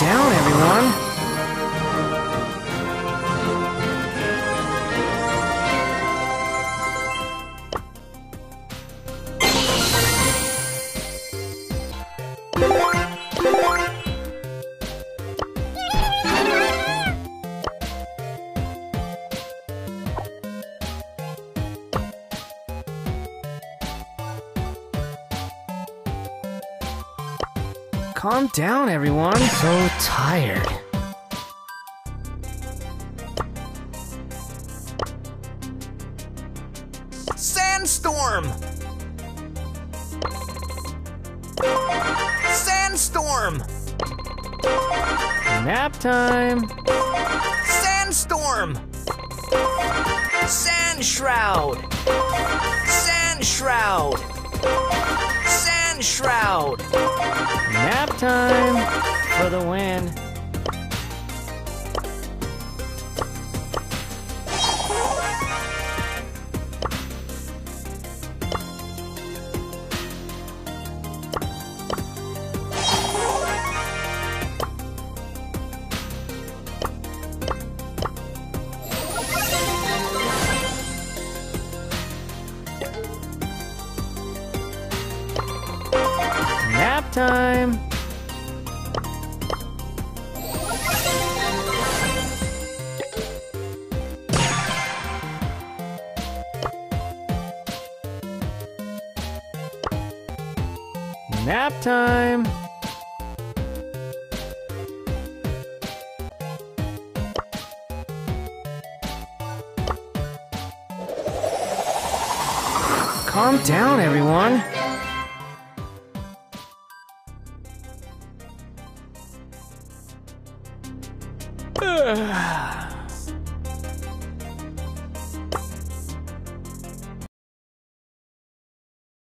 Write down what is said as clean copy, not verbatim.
down, everyone. Calm down, everyone. So tired. Sandstorm! Sandstorm! Nap time. Sandstorm! Sand shroud! Sand shroud! Sand shroud! Nap time. For the win. Nap time. Nap time. Calm down, everyone. Ugh.